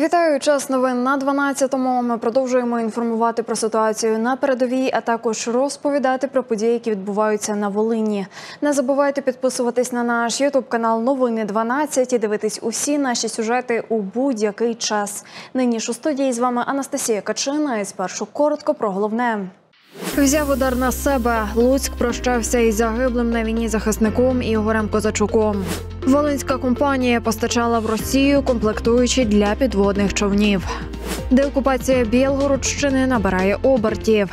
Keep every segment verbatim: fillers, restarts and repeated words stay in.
Вітаю! Час новин на дванадцятому. Ми продовжуємо інформувати про ситуацію на передовій, а також розповідати про події, які відбуваються на Волині. Не забувайте підписуватись на наш ютуб-канал «Новини дванадцять» і дивитись усі наші сюжети у будь-який час. Нині ж у студії з вами Анастасія Качина. І спершу коротко про головне. Взяв удар на себе. Луцьк прощався із загиблим на війні захисником Ігорем Козачуком. Волинська компанія постачала в Росію комплектуючі для підводних човнів. Деокупація Білгородщини набирає обертів.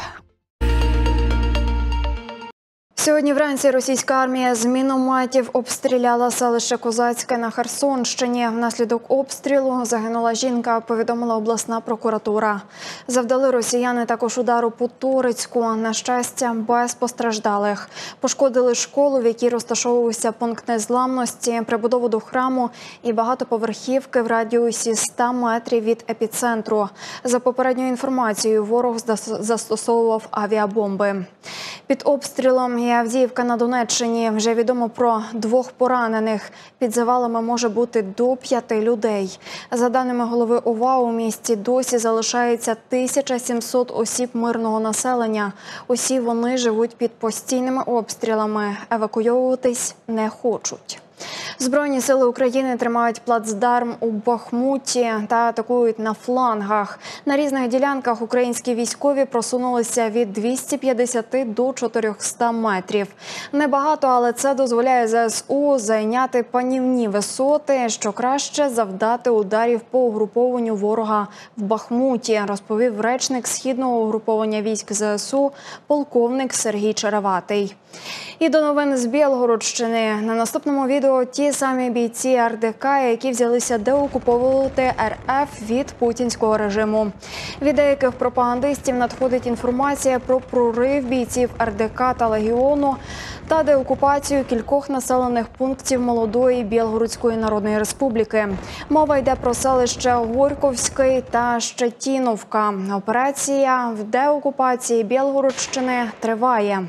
Сьогодні вранці російська армія з мінометів обстріляла селище Козацьке на Херсонщині. Внаслідок обстрілу загинула жінка, повідомила обласна прокуратура. Завдали росіяни також удару по Торицьку. На щастя, без постраждалих. Пошкодили школу, в якій розташовувався пункт незламності, прибудову до храму і багатоповерхівки в радіусі ста метрів від епіцентру. За попередньою інформацією, ворог застосовував авіабомби. Під обстрілом є Авдіївка на Донеччині. Вже відомо про двох поранених. Під завалами може бути до п'яти людей. За даними голови ОВА, у місті досі залишається тисяча сімсот осіб мирного населення. Усі вони живуть під постійними обстрілами. Евакуйовуватись не хочуть. Збройні сили України тримають плацдарм у Бахмуті та атакують на флангах. На різних ділянках українські військові просунулися від двохсот п'ятдесяти до чотирьохсот метрів. Небагато, але це дозволяє ЗСУ зайняти панівні висоти, що краще завдати ударів по угрупованню ворога в Бахмуті, розповів речник Східного угруповання військ ЗСУ полковник Сергій Череватий. І до новин з Білгородщини. На наступному відео ті самі бійці ар де ка, які взялися деокуповувати ер еф від путінського режиму. Від деяких пропагандистів надходить інформація про прорив бійців ар де ка та Легіону та деокупацію кількох населених пунктів молодої Білгородської Народної Республіки. Мова йде про селище Горьковський та Щетіновка. Операція в деокупації Білгородщини триває.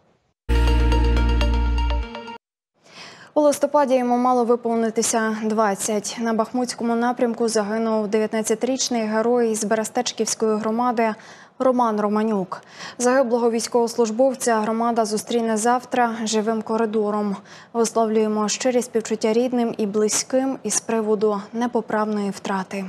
У листопаді йому мало виповнитися двадцять. На Бахмутському напрямку загинув дев'ятнадцятирічний герой з Берестечківської громади Роман Романюк. Загиблого військовослужбовця громада зустріне завтра живим коридором. Висловлюємо щирі співчуття рідним і близьким із приводу непоправної втрати.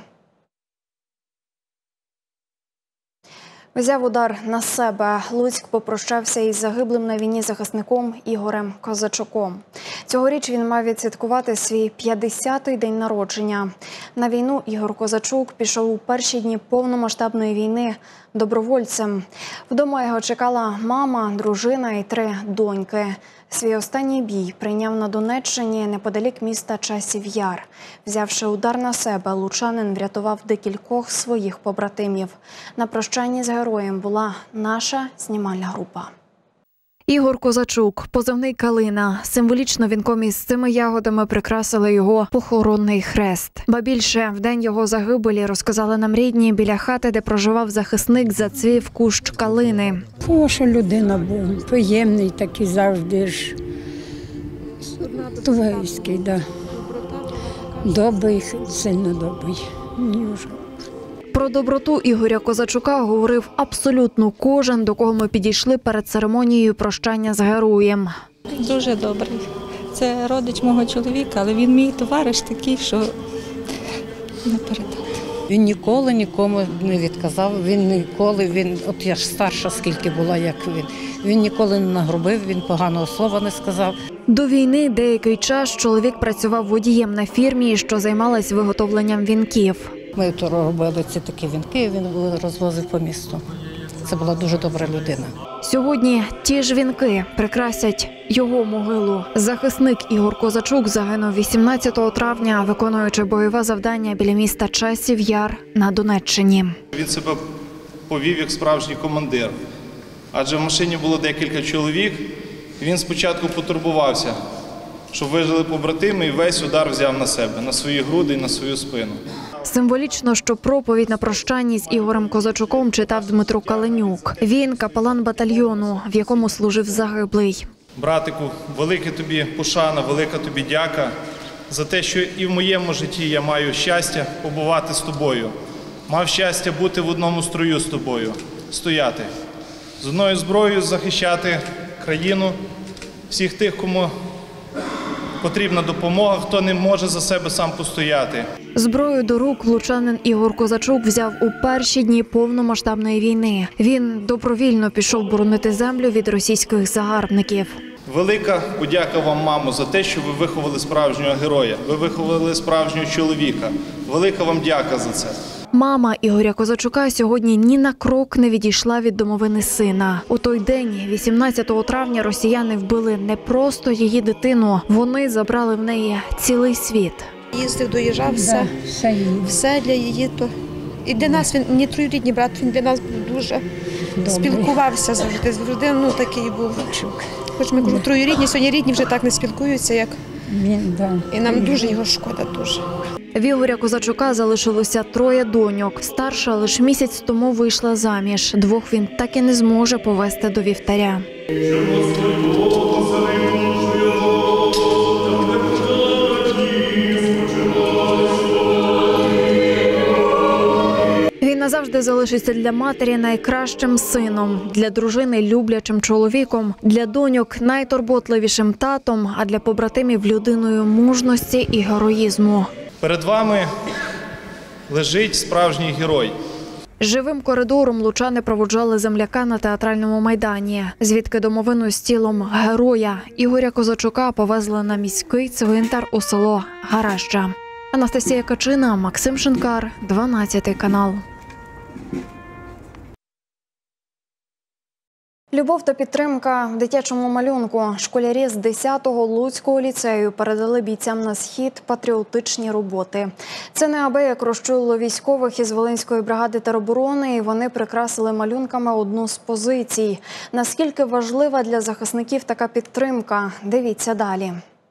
Взяв удар на себе. Луцьк попрощався із загиблим на війні захисником Ігорем Козачуком. Цьогоріч він мав відсвяткувати свій п'ятдесятий день народження. На війну Ігор Козачук пішов у перші дні повномасштабної війни добровольцем. Вдома його чекала мама, дружина і три доньки. Свій останній бій прийняв на Донеччині неподалік міста Часів Яр. Взявши удар на себе, лучанин врятував декількох своїх побратимів. На прощанні з героєм була наша знімальна група. Ігор Козачук, позивний «Калина». Символічно вінком із цими ягодами прикрасили його похоронний хрест. Ба більше, в день його загибелі, розказали нам рідні, біля хати, де проживав захисник, зацвів кущ калини. Хороша людина був, приємний такий завжди ж. Товариський, так. Добрий, сильно добрий. Про доброту Ігоря Козачука говорив абсолютно кожен, до кого ми підійшли перед церемонією прощання з героєм. Дуже добрий. Це родич мого чоловіка, але він мій товариш такий, що не передати. Він ніколи нікому не відказав, він ніколи, він, от я ж старша скільки була, як він, він ніколи не нагрубив, він поганого слова не сказав. До війни деякий час чоловік працював водієм на фірмі, що займалась виготовленням вінків. Ми то робили ці такі вінки, він розвозив по місту. Це була дуже добра людина. Сьогодні ті ж вінки прикрасять його могилу. Захисник Ігор Козачук загинув вісімнадцятого травня, виконуючи бойове завдання біля міста Часів Яр на Донеччині. Він себе повів як справжній командир, адже в машині було декілька чоловік. Він спочатку потурбувався, щоб вижили побратими, і весь удар взяв на себе, на свої груди і на свою спину. Символічно, що проповідь на прощанні з Ігорем Козачуком читав Дмитро Каленюк. Він – капелан батальйону, в якому служив загиблий. Братику, велике тобі пошана, велика тобі дяка за те, що і в моєму житті я маю щастя побувати з тобою. Мав щастя бути в одному строю з тобою, стояти. З одною зброєю захищати країну, всіх тих, кому потрібна допомога, хто не може за себе сам постояти. Зброю до рук лучанин Ігор Козачук взяв у перші дні повномасштабної війни. Він добровільно пішов боронити землю від російських загарбників. Велика подяка вам, мамо, за те, що ви виховали справжнього героя, ви виховали справжнього чоловіка. Велика вам дяка за це. Мама Ігоря Козачука сьогодні ні на крок не відійшла від домовини сина. У той день, вісімнадцятого травня, росіяни вбили не просто її дитину, вони забрали в неї цілий світ. Їздив, доїжджав, все, Да, все її. все для її. То. І для нас він не троюрідний брат, він для нас був дуже Добрий. спілкувався завжди. Завжди, ну, такий був. Хоч ми кажу, троюрідні, сьогодні рідні вже так не спілкуються, як Він, да. і нам дуже його шкода, дуже. В Ігоря Козачука залишилося троє доньок. Старша лише місяць тому вийшла заміж. Двох він так і не зможе повести до вівтаря. Він назавжди залишиться для матері найкращим сином, для дружини люблячим чоловіком, для доньок найтурботливішим татом, а для побратимів людиною мужності і героїзму. Перед вами лежить справжній герой. Живим коридором лучани проводжали земляка на театральному майдані, звідки домовину з тілом героя Ігоря Козачука повезли на міський цвинтар у село Гаражджа. Анастасія Качина, Максим Шинкар, дванадцятий канал. Любов та підтримка в дитячому малюнку. Школярі з десятого Луцького ліцею передали бійцям на схід патріотичні роботи. Це неабияк розчулило військових із Волинської бригади тероборони, і вони прикрасили малюнками одну з позицій. Наскільки важлива для захисників така підтримка? Дивіться далі.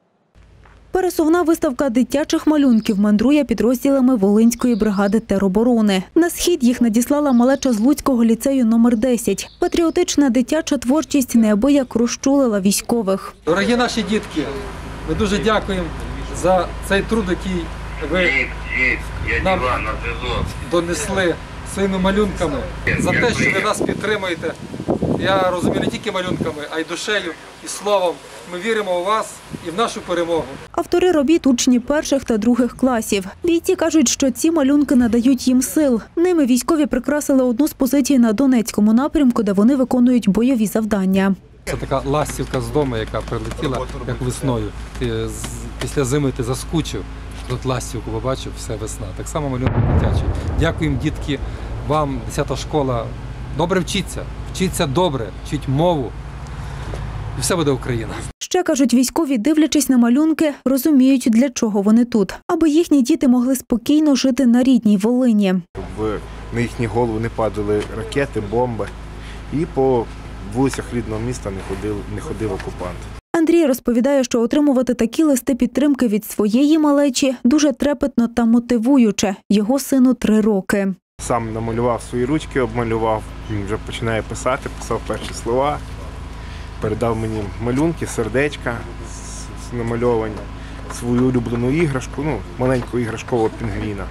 Пересувна виставка дитячих малюнків мандрує підрозділами Волинської бригади тероборони. На схід їх надіслала малеча з Луцького ліцею номер десять. Патріотична дитяча творчість неабияк розчулила військових. Дорогі наші дітки, ми дуже дякуємо за цей труд, який ви нам донесли своїми малюнками, за те, що ви нас підтримуєте. Я розумію, не тільки малюнками, а й душею, і словом. Ми віримо у вас і в нашу перемогу. Автори робіт – учні перших та других класів. Бійці кажуть, що ці малюнки надають їм сил. Ними військові прикрасили одну з позицій на Донецькому напрямку, де вони виконують бойові завдання. Це така ластівка з дому, яка прилетіла як весною. Ти з- після зими ти заскучив, тут ластівку побачив, все весна. Так само малюнок дитячий. Дякуємо, дітки, вам, десята школа. Добре вчіться, вчіться добре, вчіть мову. І все буде Україна. Ще, кажуть військові, дивлячись на малюнки, розуміють, для чого вони тут. Аби їхні діти могли спокійно жити на рідній Волині. Щоб на їхні голови не падали ракети, бомби. І по вулицях рідного міста не ходив, не ходив окупант. Андрій розповідає, що отримувати такі листи підтримки від своєї малечі дуже трепетно та мотивуюче. Його сину три роки. Сам намалював свої ручки, обмалював, він вже починає писати, писав перші слова. Передав мені малюнки, сердечка намальовані, свою улюблену іграшку, ну, маленького іграшкового пінгвіна.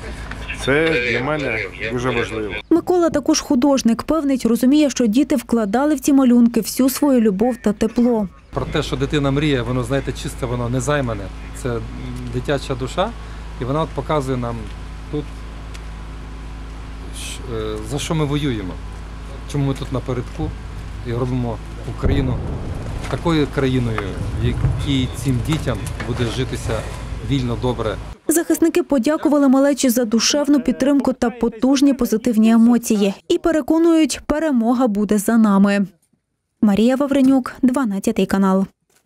Це для мене дуже важливо. Микола також художник. Певнить, розуміє, що діти вкладали в ці малюнки всю свою любов та тепло. Про те, що дитина мріє, воно, знаєте, чисте, воно не займане. Це дитяча душа, і вона от показує нам тут, за що ми воюємо, чому ми тут напередку і робимо Україну такою країною, в якій цим дітям буде житися вільно, добре. Захисники подякували малечі за душевну підтримку та потужні позитивні емоції. І переконують, перемога буде за нами. Марія Вавренюк, дванадцятий канал.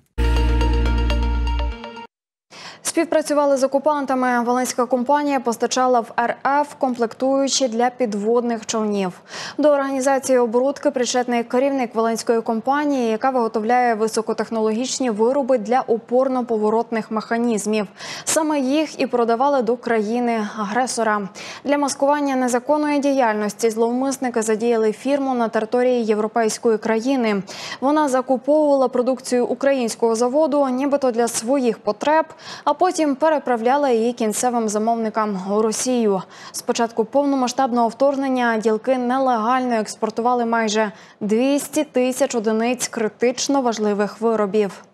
Співпрацювали з окупантами. Волинська компанія постачала в ер еф комплектуючі для підводних човнів. До організації оборудки причетний керівник Волинської компанії, яка виготовляє високотехнологічні вироби для опорно-поворотних механізмів. Саме їх і продавали до країни-агресора. Для маскування незаконної діяльності зловмисники задіяли фірму на території європейської країни. Вона закуповувала продукцію українського заводу, нібито для своїх потреб, а Потім переправляла її кінцевим замовникам у Росію. З початку повномасштабного вторгнення ділки нелегально експортували майже двісті тисяч одиниць критично важливих виробів.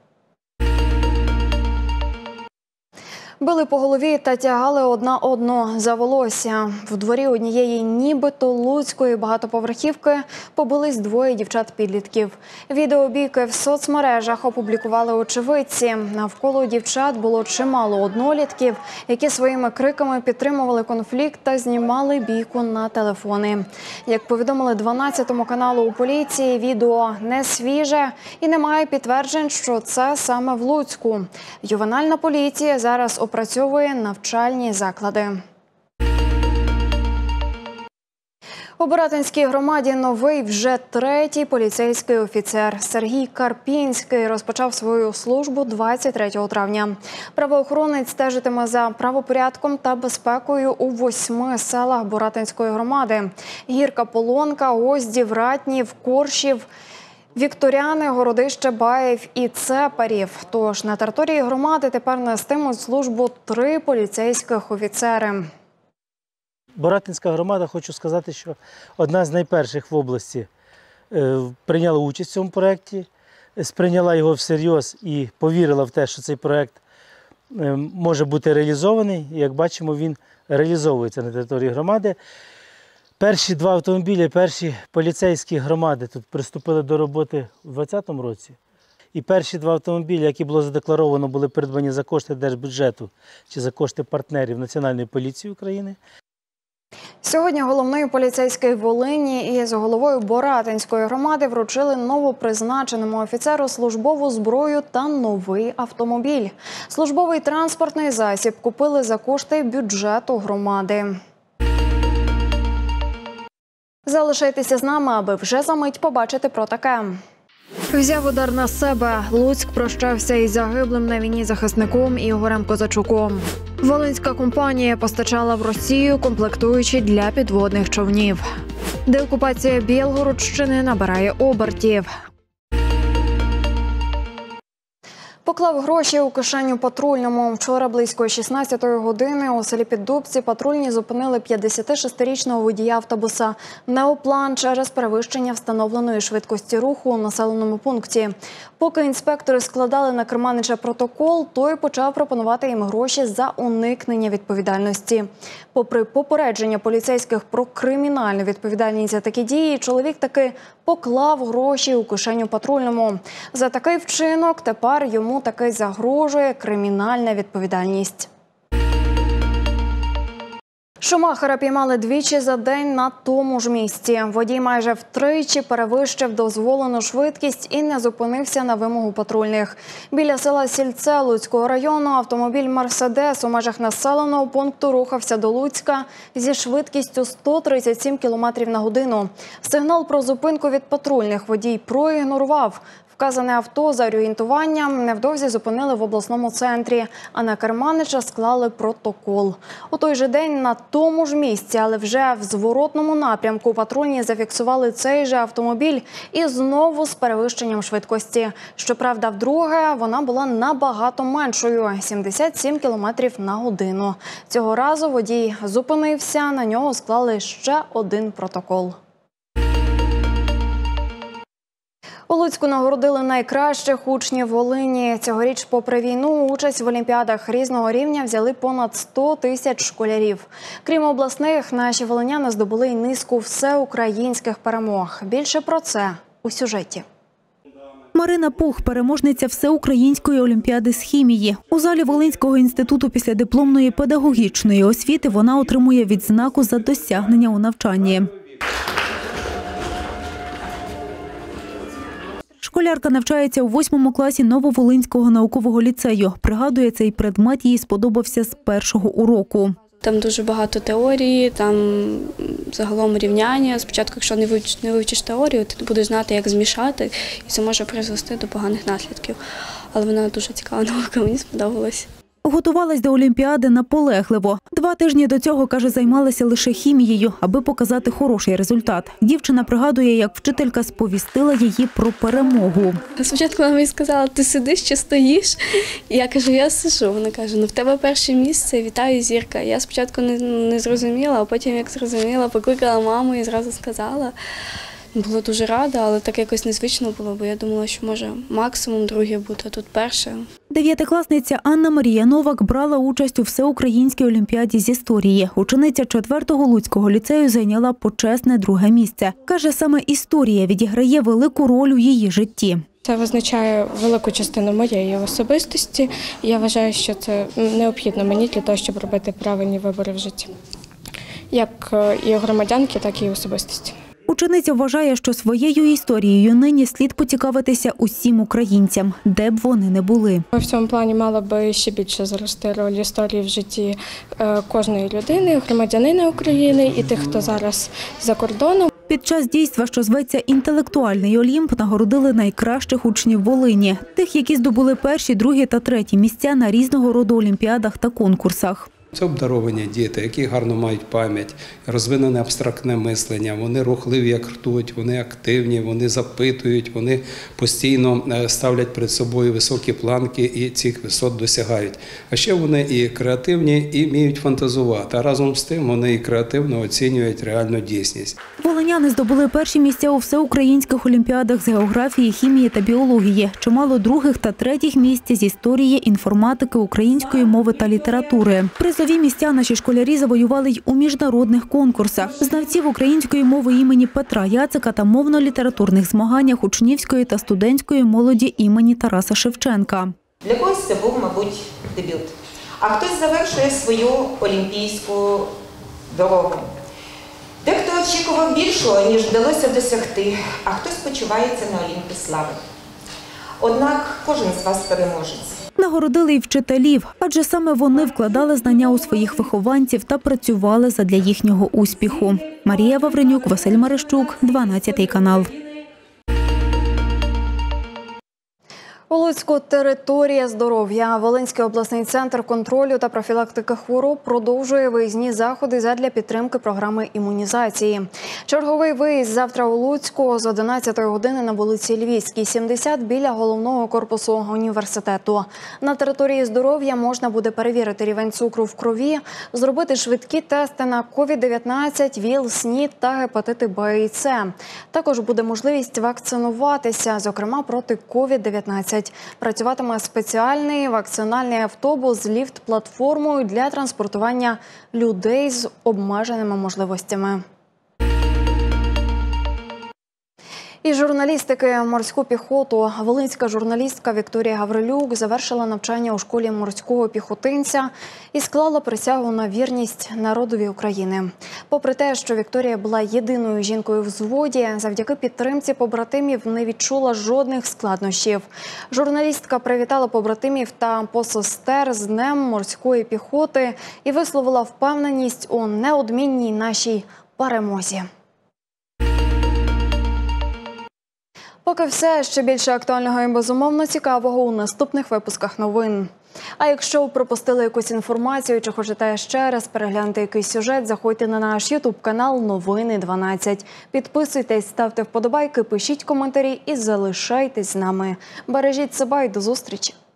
Били по голові та тягали одна одну за волосся. В дворі однієї нібито луцької багатоповерхівки побились двоє дівчат-підлітків. Відео бійки в соцмережах опублікували очевидці. Навколо дівчат було чимало однолітків, які своїми криками підтримували конфлікт та знімали бійку на телефони. Як повідомили дванадцятому каналу у поліції, відео не свіже і немає підтверджень, що це саме в Луцьку. Ювенальна поліція зараз опрацьовує навчальні заклади. У Боратинській громаді новий вже третій поліцейський офіцер. Сергій Карпінський розпочав свою службу двадцять третього травня. Правоохоронець стежитиме за правопорядком та безпекою у восьми селах Боратинської громади. Гірка Полонка, Оздів, Ратнів, Коршів, Вікторяни, Городище, Баїв і Цепарів. Тож на території громади тепер нестимуть службу три поліцейських офіцери. Боратинська громада, хочу сказати, що одна з найперших в області е, прийняла участь в цьому проєкті, сприйняла його всерйоз і повірила в те, що цей проєкт е, може бути реалізований. І, як бачимо, він реалізовується на території громади. Перші два автомобілі, перші поліцейські громади тут приступили до роботи у двадцятому році. І перші два автомобілі, які було задекларовано, були придбані за кошти держбюджету чи за кошти партнерів Національної поліції України. Сьогодні головний поліцейський Волині із головою Боратинської громади вручили новопризначеному офіцеру службову зброю та новий автомобіль. Службовий транспортний засіб купили за кошти бюджету громади. Залишайтеся з нами, аби вже за мить побачити про таке. Взяв удар на себе. Луцьк прощався із загиблим на війні захисником Ігорем Козачуком. Волинська компанія постачала в Росію комплектуючі для підводних човнів. Деокупація Білгородщини набирає обертів. Поклав гроші у кишеню патрульному. Вчора близько шістнадцятої години у селі Піддубці патрульні зупинили п'ятдесятишестирічного водія автобуса «Неоплан» через перевищення встановленої швидкості руху у населеному пункті. Поки інспектори складали на керманича протокол, той почав пропонувати їм гроші за уникнення відповідальності. Попри попередження поліцейських про кримінальну відповідальність за такі дії, чоловік таки поклав гроші у кишеню патрульному. За такий вчинок тепер йому таки загрожує кримінальна відповідальність. Шумахера піймали двічі за день на тому ж місці. Водій майже втричі перевищив дозволену швидкість і не зупинився на вимогу патрульних. Біля села Сільце Луцького району автомобіль «Мерседес» у межах населеного пункту рухався до Луцька зі швидкістю сто тридцять сім кілометрів на годину. Сигнал про зупинку від патрульних водій проігнорував. Вказане авто за орієнтуванням невдовзі зупинили в обласному центрі, а на керманича склали протокол. У той же день на тому ж місці, але вже в зворотному напрямку, патрульні зафіксували цей же автомобіль і знову з перевищенням швидкості. Щоправда, вдруге вона була набагато меншою – сімдесят сім кілометрів на годину. Цього разу водій зупинився, на нього склали ще один протокол. У Луцьку нагородили найкращих учнів Волині. Цьогоріч, попри війну, участь в олімпіадах різного рівня взяли понад сто тисяч школярів. Крім обласних, наші волиняни здобули й низку всеукраїнських перемог. Більше про це у сюжеті. Марина Пух – переможниця Всеукраїнської олімпіади з хімії. У залі Волинського інституту післядипломної педагогічної освіти вона отримує відзнаку за досягнення у навчанні. Школярка навчається у восьмому класі Нововолинського наукового ліцею. Пригадує, цей предмет їй сподобався з першого уроку. Там дуже багато теорії, там загалом рівняння. Спочатку, якщо не вивчиш, не вивчиш теорію, ти будеш знати, як змішати, і це може призвести до поганих наслідків. Але вона дуже цікава наука, мені сподобалась. Готувалась до олімпіади наполегливо. Два тижні до цього, каже, займалася лише хімією, аби показати хороший результат. Дівчина пригадує, як вчителька сповістила її про перемогу. Спочатку вона мені сказала, ти сидиш чи стоїш? І я кажу, я сиджу. Вона каже, ну в тебе перше місце, вітаю, Зірка. Я спочатку не, не зрозуміла, а потім, як зрозуміла, покликала маму і зразу сказала. Була дуже рада, але так якось незвично було, бо я думала, що може максимум друге бути, а тут перше. Дев'ятикласниця Анна Марія Новак брала участь у всеукраїнській олімпіаді з історії. Учениця четвертого Луцького ліцею зайняла почесне друге місце. Каже, саме історія відіграє велику роль у її житті. Це визначає велику частину моєї особистості. Я вважаю, що це необхідно мені для того, щоб робити правильні вибори в житті. Як і громадянки, так і особистості. Учениця вважає, що своєю історією нині слід поцікавитися усім українцям, де б вони не були. В цьому плані мала би ще більше зрости роль історії в житті кожної людини, громадянина України і тих, хто зараз за кордоном. Під час дійства, що зветься «Інтелектуальний Олімп», нагородили найкращих учнів Волині. Тих, які здобули перші, другі та треті місця на різного роду олімпіадах та конкурсах. Це обдаровані діти, які гарно мають пам'ять, розвинене абстрактне мислення, вони рухливі, як ртуть, вони активні, вони запитують, вони постійно ставлять перед собою високі планки і цих висот досягають. А ще вони і креативні, і вміють фантазувати, а разом з тим вони і креативно оцінюють реальну дійсність. Волиняни здобули перші місця у всеукраїнських олімпіадах з географії, хімії та біології, чимало других та третіх місць з історії, інформатики, української мови та літератури. Призові місця наші школярі завоювали й у міжнародних конкурсах. Знавців української мови імені Петра Яцика та мовно-літературних змаганнях учнівської та студентської молоді імені Тараса Шевченка. Для когось це був, мабуть, дебют. А хтось завершує свою олімпійську дорогу. Дехто очікував більшого, ніж вдалося досягти, а хтось почувається на Олімпі слави. Однак кожен з вас переможець. Нагородили й вчителів, адже саме вони вкладали знання у своїх вихованців та працювали задля їхнього успіху. Марія Вавренюк, Василь Марищук, дванадцятий канал. У Луцьку територія здоров'я. Волинський обласний центр контролю та профілактики хвороб продовжує виїзні заходи задля підтримки програми імунізації. Черговий виїзд завтра у Луцьку з одинадцятої години на вулиці Львівській, сімдесят біля головного корпусу університету. На території здоров'я можна буде перевірити рівень цукру в крові, зробити швидкі тести на ковід дев'ятнадцять, ВІЛ, СНІД та гепатити Б і С. Також буде можливість вакцинуватися, зокрема проти ковід дев'ятнадцять. Працюватиме спеціальний вакцинальний автобус з ліфт-платформою для транспортування людей з обмеженими можливостями. Із журналістики морську піхоту волинська журналістка Вікторія Гаврилюк завершила навчання у школі морського піхотинця і склала присягу на вірність народові України. Попри те, що Вікторія була єдиною жінкою в взводі, завдяки підтримці побратимів не відчула жодних складнощів. Журналістка привітала побратимів та посестер з Днем морської піхоти і висловила впевненість у неодмінній нашій перемозі. Поки все, ще більше актуального і безумовно цікавого у наступних випусках новин. А якщо пропустили якусь інформацію чи хочете ще раз переглянути якийсь сюжет, заходьте на наш ютуб-канал «Новини дванадцять». Підписуйтесь, ставте вподобайки, пишіть коментарі і залишайтесь з нами. Бережіть себе і до зустрічі!